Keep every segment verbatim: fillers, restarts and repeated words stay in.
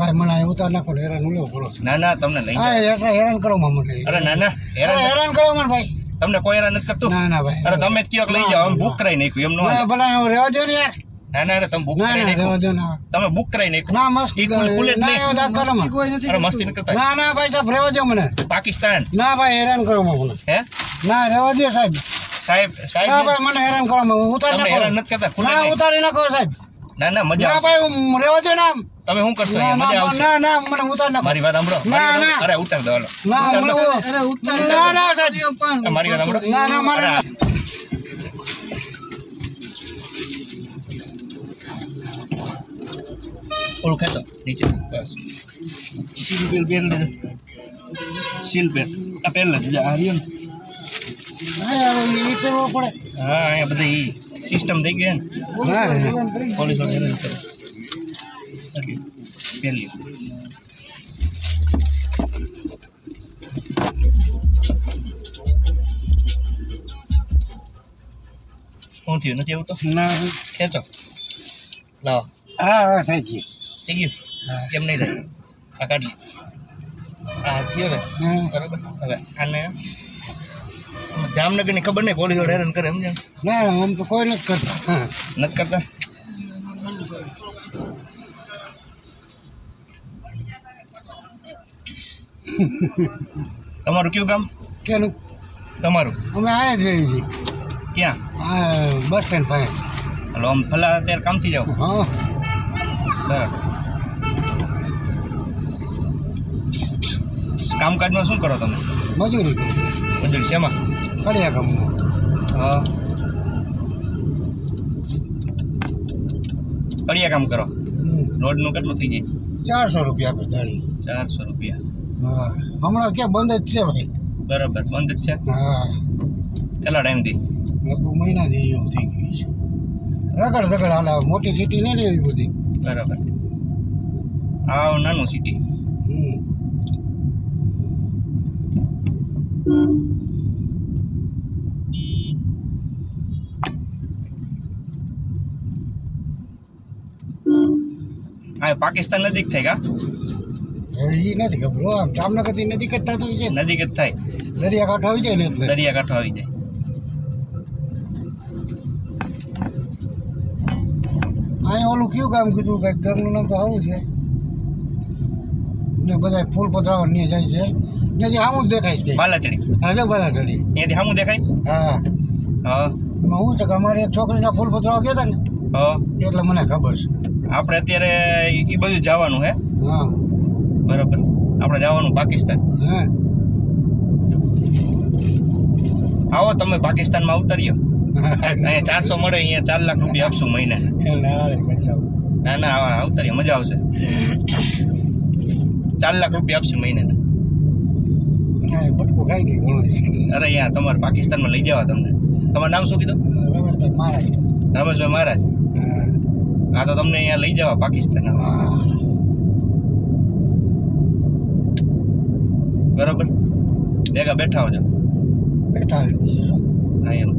ભાઈ મને અહીં ઉતાર નાખો ને હેરાન ઉલ્યો બોલો ના ના તમને લઈ હા જાઓ એટલે હેરાન કરો માં મને અરે ના ના હેરાન હેરાન હેરાન કરો મને ભાઈ તમને કોઈ હેરાન નથી કરતું ના ના ભાઈ અરે તમે જ કયો કે લઈ જાઓ અમે બુક કરાવી નાખ્યું એમ નો ના ભલા હું રહેવા દો ને યાર ના ના અરે તમે બુક ના કરાવી ના રહેવા નાખ્યું દો ના તમે બુક કરાવી નાખ્યું ના મસ્ત ઈ ખુલે ખુલે જ ના નહીં. એવું દાંત કરો મને અરે મસ્તી નથી કરતા ના ના ભાઈ સાહેબ રહેવા દો મને પાકિસ્તાન ના ભાઈ હેરાન કરો માં મને હે ના રહેવા દો સાહેબ સાહેબ ના સાહેબ ભાઈ મને હેરાન કરો માં ઉતાર તમને નાખો હેરાન નથી કરતા ખુલે ના નહીં. ઉતારી નાખો સાહેબ ના ના મજા ના આવશે ભાઈ હું રહેવા દો ને આમ તમે શું કરશો ના અહીંયા? મજા ના આવશે ના ના મને ઉતાર નાખો મારી વાત સાંભળો ના, મારી વાત- ના. અરે ઉતાર દો હાલો. ના ઉતાર મને દો. ના ના સાહેબ મારી વાત સાંભળો ના ના મારે અરે, ઓલું ખેંચો નીચે બસ સીલ પેલ પહેર લેજો સીલ પેર આ પહેર લેજો જા, આ રહ્યો ને ના યાર એ કરવો પડે હા અહીંયા બધી ઈ સિસ્ટમ થઈ ગઈ ને ના રે પોલીસ વાળા હેરાન કરે એટલે પહેર લ્યો શું થયું નથી આવું તો ના ખેંચો લાવો હા હા થઈ ગયું થઈ ગયું કેમ નહીં થાય આ કાઢ લે આ થયો ને હા બરાબર હવે આને જામનગરની ખબર નહીં પોલીસ વાળા હેરાન કરે સમજે ના આમ તો કોઈ નથી કરતા હા નથી કરતા તમારું કયું ગામ કેનું તમારું અમે આયા જ રહીએ છીએ ક્યાં આ બસ સ્ટેન્ડ પાસે હલો આમ ભલા અત્યારે કામથી જાઓ હા બરાબર કામકાજમાં શું કરો તમે મજૂરી કરું મજૂરી શેમાં કડિયા કામમાં હા કડિયા કામ કરો હમ. રોડનું કેટલું થઈ જાય ચારસો રૂપિયા આપે દાડી ચારસો રૂપિયા હા હમણાં ક્યાં બંધ જ છે ભાઈ બરાબર બંધ જ છે હા કેટલા ટાઈમથી લગભગ મહિનાથી એવું થઈ ગયું છે રગડ રગડ હાલે મોટી સિટી નહીં ને એવી બધી બરાબર આ નાનું સિટી હમ આ પાકિસ્તાન નજીક થાય કા એ નથી ખબર હો આમ જામનગરથી નજીક જ થતું હોય છે ને. નજીક જ થાય દરિયાકાંઠો આવી જાય ને એટલે દરિયાકાંઠો આવી જાય અહીંયા ઓલું કયું ગામ કીધું કંઈક ગામનું નામ તો સારું છે ને બધા ફૂલ પધરાવા ને જાય છે ત્યાંથી સામું જ દેખાય છે બાલાચડી હા જો બધા ચડી અહીંયાથી સામું દેખાય હા હા એમાં શું છે કે અમારે એક છોકરીના ફૂલ પધરાવા ગયા હતા ને હા એટલે મને ખબર છે આપણે અત્યારે એ બધું જવાનું હે હા બરાબર આપણે જવાનું પાકિસ્તાન હા આવો તમે પાકિસ્તાનમાં ઉતરીઓ અહીંયા ચારસો મળે અહીંયા ચાર લાખ રૂપિયા આપશું મહિને ના ના આવા ઉતરીએ મજા આવશે ચાર લાખ રૂપિયા આપશું મહિને બટકું ખાઈ ગઈ ઘણું છે અરે અહીંયા તમારે પાકિસ્તાનમાં લઈ જવા તમને તમારું નામ શું કીધું રમેશભાઈ મહારાજ રમેશભાઈ મહારાજ હા તો તમને અહીંયા લઈ જવા પાકિસ્તાન બરોબર ભેગા બેઠા હોજો બેઠા આવી બીજું શું હા એમ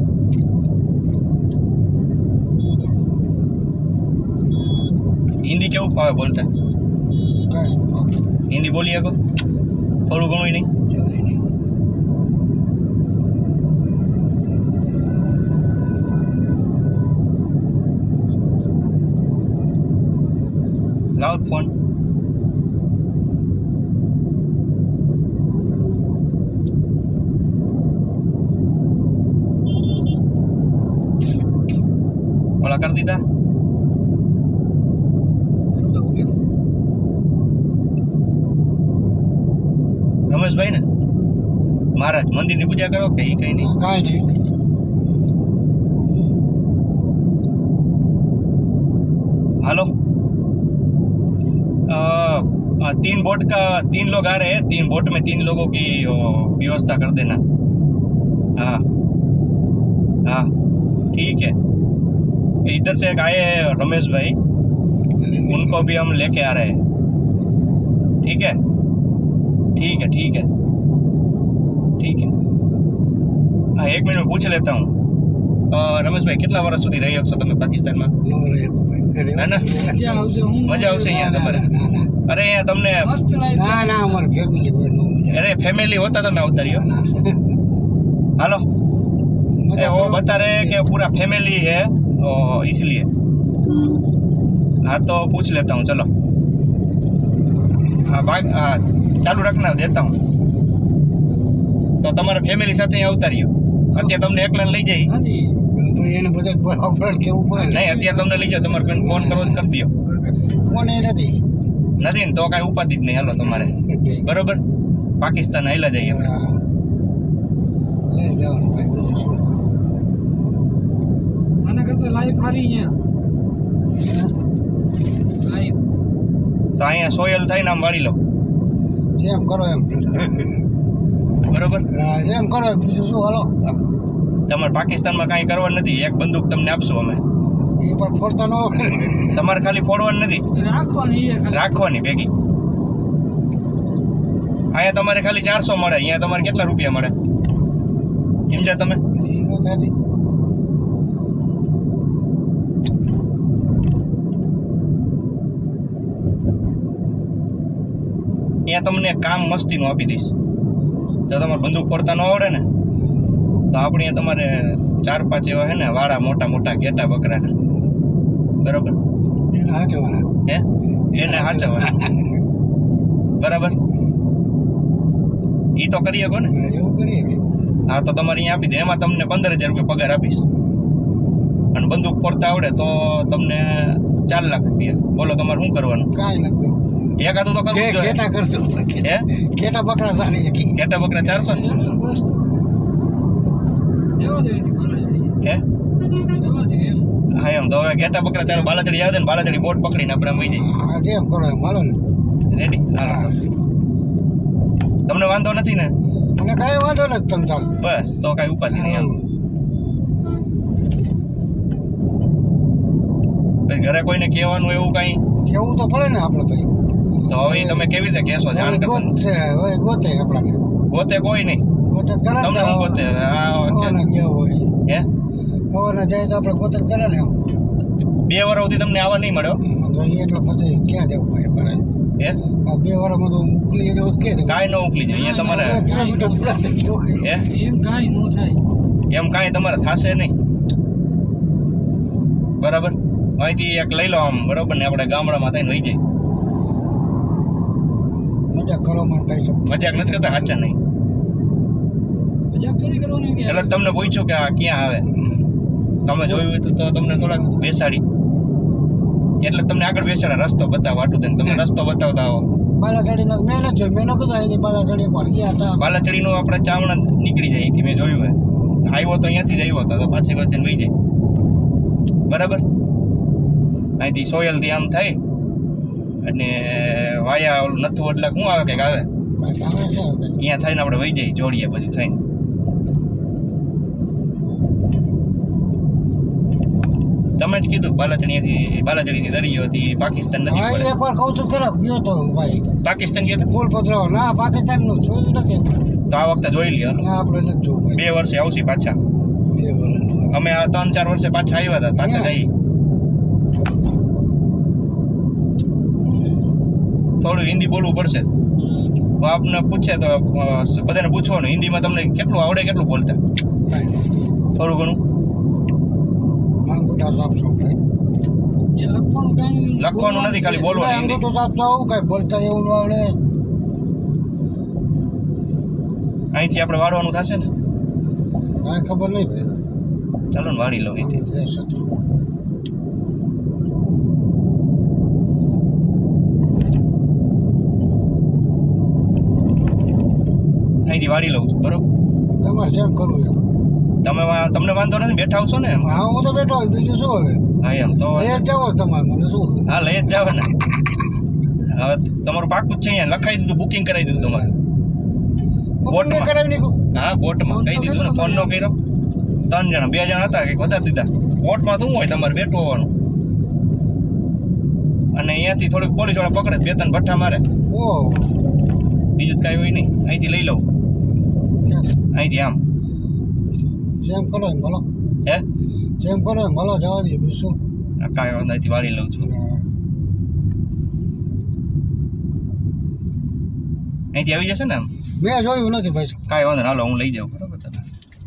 હિન્દી કેવું ફાવે બોલતા કાંઈ હિન્દી બોલી શકો થોડું ઘણું નહીં જણાય નહીં લાવો ફોન ઓલા કરી દીધા રમેશભાઈ ને મહારાજ મંદિરની પૂજા કરો કે એ કઈ નહીં કાંઈ નહીં हेलो अ, अ, तीन बोट का तीन लोग आ रहे हैं तीन बोट में तीन लोगों की अ, व्यवस्था कर देना हाँ हाँ ठीक है इधर से एक आए हैं रमेश भाई उनको भी हम लेके आ रहे हैं ठीक है ठीक है ठीक है ठीक है हाँ एक मिनट में पूछ लेता हूँ अ, रमेश भाई कितना वर्ष સુધી રહી શકશો તમે પાકિસ્તાનમાં નો રહે ના ના મજા આવશે અહીંયા તમારે ના ના અરે અહીંયા તમને મસ્ત લાઈફ ના ના અમારે ફેમિલી હોય નો મજા અરે ફેમિલી હોता तो मैं उतर ही ના हेलो ए, वो बता रहे हैं कि पूरा फैमिली है तो इसलिए हाँ तो पूछ लेता हूँ चलो हाँ भाग हाँ चालू रखना देता हूँ तो तुम्हारा फैमिली साथ यहाँ उतारियो અત્યારે તમને એકલાને લઈ જાય હાજી તો એને બધા બરાબર કેવું પડે નહીં અત્યારે તમને લઈ જાઓ તમારે બેન ફોન કરવો તો કરી દો ફોન એ નથી નથી ને તો કાંઈ ઉપાધિ જ નહીં હાલો તમારે બરોબર પાકિસ્તાન હાલ્યા જઈએ આપણે હા. લઈ જવાનું ભાઈ બીજું શું આના કરતા લાઈફ સારી અહીંયા લાઈફ તો અહીંયા સોયલ થઈને આમ વાળી લો જેમ કરો એમ બરોબર હા, જેમ કરો એમ બીજું શું હાલો તમારે પાકિસ્તાનમાં કાંઈ કરવાનું નથી એક બંદૂક તમને આપશું અમે એ પણ ફોડતા ન આવડે તમારે ખાલી ફોડવાનું નથી રાખવાની એ ખાલી રાખવાની ભેગી અહીંયા તમારે ખાલી ચારસો મળે અહીંયા તમારે કેટલા રૂપિયા મળે સમજ્યા તમે એ વાત સાચી. અહીંયા તમને એક કામ મસ્તીનું આપી દઈશ જો તમારે બંદૂક ફોડતા ન આવડે ને તો આપણે અહીંયા તમારે ચાર પાંચ એવા હે ને વાળા મોટા મોટા ઘેટા બકરાના બરોબર એને હાચવાના. હે એને હાચવવાના બરાબર ઈ તો કરી શકો ને હા, એવું કરીએ કે હા તો તમારે અહીંયા આપી દે એમાં તમને પંદર હજાર રૂપિયા પગાર આપીશ અને બંદૂક ફોડતા આવડે તો તમને ચાર લાખ રૂપિયા બોલો તમારે શું કરવાનું કાંઈ નથી કરવું. એકાદું તો કરવું જ કે- જોઈએ ઘેટા કરશું હે ઘેટા બકરા સારી શકી ઘેટા બકરા ચારસો ને બસ દેવા દે એથી બાલાજી હે દેવા દે એમ હા એમ તો હવે ઘેટા બકરા ચાલો બાલાચડી આવે ને બાલાચડી બોટ પકડીને આપણે આમ વહી જઈએ હા, જેમ કરો એમ હાલો ને રેડી હા. તમને વાંધો નથી ને મને કાંઈ વાંધો નથી તમ તાર બસ તો કાંઈ ઉપાધિ નહીં હાલો પછી ઘરે કોઈને કહેવાનું એવું કાંઈ કેવું તો પડે ને આપણે ભાઈ તો હવે ઈ તમે કેવી રીતે કહેશો જાણ હવે કરતા ગોત છે હવે ગોતે આપણાને ગોતે કોઈ નહીં ગોતે જ કરે ને તમને તો હું ગોતે આ હવાના કેવું હોય હે હવાના જાય તો આપણે ગોતે જ કરે ને એમ. બે વર્ષ સુધી તમને આવવા નહીં મળ્યો તો એ એટલે પછી ક્યાં જવું ભાઈ મારે હે આ બે વારમાં તો મોકલી જવું જ કે કાંઈ ન ઉકલી જાય અહીંયા તમારે કિલોમીટર પૂરા થઈ ગયું હોય. હે એમ કાંઈ ન થાય એમ કાંઈ તમારે થશે નહીં બરાબર અહીંથી એક લઈ લો આમ બરાબર ને આપણે ગામડામાં થઈને લઈ જાય મજા કરો મને કઈ શકો મજાક નથી કરતા સાચા નહીં મજાક થોડી કરવાની કે એટલે જ તમને પૂછ્યું કે આ ક્યાં આવે તમે જોયું હોય તો તો તમને થોડાક બેસાડી એટલે જ તમને આગળ બેસાડે રસ્તો બતાવો આટલું થઈને તમને રસ્તો બતાવતા આવો બાલાચડી ના મેં નથી જોયું મેં નતું આવી બાલાચડી પર ગયા હતા બાલાચડીનું આપણે ચાવણા નીકળી જાય અહીંથી મેં જોયું હોય આવ્યો તો અહીંયાથી જ આવ્યો હતો તો પાછી પાછી વહી જાય બરાબર અહીંથી સોયલથી આમ થાય અને વાયા ઓલું નથું એટલે શું આવે કંઈક આવે કાંઈક આવે છે હવે. અહીંયા થઈને આપણે વહી જઈએ જોડીએ બધું થઈને તમે જ કીધું બાલાચડીથી બાલાચડીથી દરિયોથી પાકિસ્તાન નથી હા પડે એકવાર કહું છું ખરા ગયો તો ભાઈ પાકિસ્તાન ગયા તા? ફૂલ પધરાવો ના પાકિસ્તાન નું જોયું નથી તો આ વખતે જોઈ લઈએ હાલો. ના આપણે નથી જોવું ભાઈ બે વર્ષે આવશે પાછા બે વર્ષનું. અમે આ ત્રણ ચાર વર્ષે પાછા આવ્યા હતા પાછા હા. જઈએ થોડું હિન્દી બોલવું પડશે તો આપને પૂછે તો અ, બધાને પૂછવાનું હિન્દીમાં તમને કેટલું આવડે કેટલું બોલતા કાંઈ થોડું ઘણું અંગૂઠા સાફ સાફ ભાઈ એ લખવાનું કાંઈ નહીં. લખવાનું નથી ખાલી બોલવાનું હિન્દી અંગૂઠો સાફ સાફ કાંઈ બોલતા એવું ન આવડે અહીંથી આપણે વાળવાનું થશે ને કાંઈ ખબર નહીં ભાઈ ચાલો ને વાળી લો અહીંથી જય સચિન. અહીંથી વાળી લઉં છું બરોબર તમારે જેમ કરવું એમ તમે વા- તમને વાંધો નથી બેઠા આવશો ને એમ? હા હું તો બેઠો હોય બીજું શું હવે હા એમ તો એ જ જાવ તમારે મને શું હા લઈ જ જાવ ને હવે તમારું પાકું જ છે અહીંયા લખાઈ દીધું બુકિંગ કરાવી દીધું તમારે બુકિંગ બોટમાં. કરાવી નાખ્યું હા બોટમાં કહી દીધું ને ફોન નો કર્યો ત્રણ જણા બે જણા હતા કંઈક વધારે દીધા બોટમાં શું હોય તમારે બેઠું હોવાનું અને અહીંયાથી થોડીક પોલીસ વાળા પકડે બે ત્રણ ભઠ્ઠા મારે ઓહ બીજું જ કાંઈ હોય નહીં અહીંથી લઈ લઉં અહીંથી આમ જેમ કરો એમ ભલો હે જેમ કરો એમ ભલો જવા દઈએ બીજું શું આ કાંઈ વાંધો અહીંથી વાળી લઉં છું અહીંથી આવી જશે ને આમ મેં જોયું નથી ભાઈ. કાંઈ વાંધો નહીં, હાલો હું લઈ જાઉં બરાબર તને.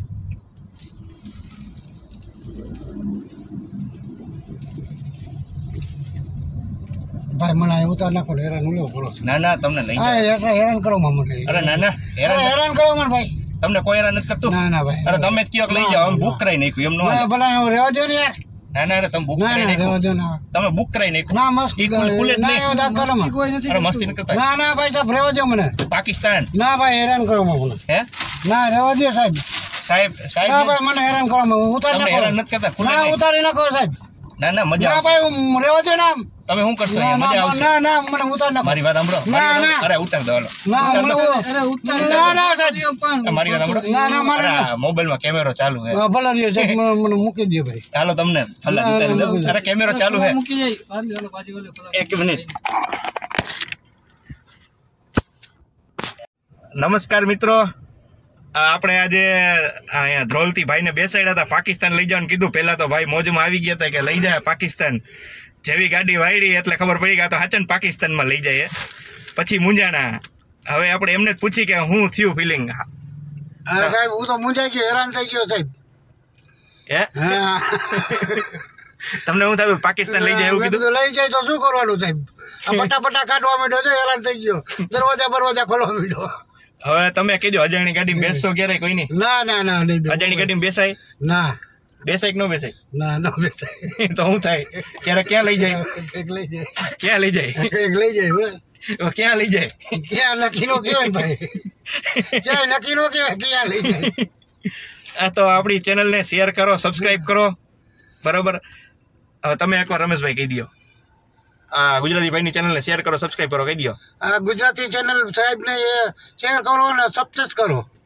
ભાઈ મને અહીં ઉતાર નાખો ને હેરાન ઉલ્યો કરો છો. ના ના તમને લઈ હા જાઉં. એટલે હેરાન કરો માં મને. અરે ના ના અરે હેરાન હેરાન કરો મને ભાઈ. તમને કોઈ હેરાન નથી કરતું. ના ના ભાઈ. અરે તમે જ કયો કે લઈ જાઓ, અમે બુક કરાવી નાખ્યું એમ નો હાલે. ના ભલા હું રહેવા દો ને યાર. ના ના અરે તમે બુક ના કરાવી ના રહેવા નાખ્યું. દો ના. તમે બુક કરાવી નાખ્યું. ના મસ્ત. ઈ ખુલ- ખુલે જ ના નહીં. એવું દાંત કરો માં. કોઈ નથી અરે મસ્તી ન કરતા. ના ના ભાઈ સાહેબ રહેવા દો મને. પાકિસ્તાન ના ભાઈ હેરાન કરો માં મને. હે ના રહેવા દો સાહેબ. સાહેબ ના સાહેબ ભાઈ મને હેરાન કરો માં. હું ઉતાર તમને નાખો. હેરાન નથી કરતા. ખુલે ના નહીં. ઉતારી નાખો સાહેબ. ના ના મજા ના આવશે. ભાઈ હું રહેવા દો ને આમ. તમે શું કરશો ના અહીંયા? મજા ના આવશે. ના ના મને ઉતાર નાખો. મારી વાત સાંભળો. ના, મારી વાત ના. સાંભળો. અરે ઉતાર દો હાલો. ના ઉતાર મને દો. અરે ઉતાર ના ના સાહેબ. પણ મારી વાત સાંભળો. ના ના મારે અરે મોબાઈલમાં કેમેરો ચાલુ છે. હા, ભલે રહ્યો સાહેબ મને મને મૂકી દે ભાઈ. ચાલો તમને ફલાદ ના, ઉતારી ના, દઉં. ના. અરે કેમેરો ચાલુ છે. મૂકી જાય હાલી હાલો પાછી ઓલે ફલાણા. એક મિનિટ. નમસ્કાર મિત્રો, આ આપણે આજે અહીંયા ધ્રોલથી ભાઈને બેસાડ્યા હતા, પાકિસ્તાન લઈ જવાનું કીધું. પહેલા તો ભાઈ મોજમાં આવી ગયા હતા કે લઈ જાય પાકિસ્તાન. જેવી ગાડી વાળી એટલે ખબર પડી કે આ તો હાચન પાકિસ્તાનમાં લઈ જાય. પછી મુંજાણા. હવે આપણે એમને જ પૂછી કે હું થયું ફિલિંગ. હા સાહેબ હું તો મૂંઝાઈ ગયો, હેરાન થઈ ગયો સાહેબ. હે હા તમને હું થયું પાકિસ્તાન લઈ જાય એવું મેં કીધું? કીધું લઈ જાય તો શું કરવાનું સાહેબ? આ ફટાફટા કાઢવા માંડ્યો છે, હેરાન થઈ ગયો. દરવાજા બરવાજા ખોલવા માંડ્યો. હવે તમે કહેજો અજાણી ગાડીમાં બેસશો ક્યારેય કોઈ નહીં? ના ના ના નહીં બેસું. અજાણી ગાડીમાં બેસાય? ના બેસાય કે ન બેસાય? ના ના બેસાય. તો શું થાય? ક્યારે ક્યાં લઈ જાય? કંઈક લઈ જાય, ક્યાં લઈ જાય? કંઈક લઈ જાય હવે. હવે ક્યાં લઈ જાય? ક્યાં નક્કી નો કહેવાય ભાઈ, ક્યાંય નક્કી નો કહેવાય ક્યાં લઈ જાય. આ તો આપણી ચેનલને શેર કરો, સબસ્ક્રાઇબ કરો, બરોબર. હવે તમે એકવાર રમેશભાઈ કહી દો, આ ગુજરાતી ભાઈની ચેનલને શેર કરો, સબસ્ક્રાઇબ કરો, કહી દો. આ ગુજરાતી ચેનલ સાહેબને એ શેર કરો અને સબસ્ક્રાઇબ કરો.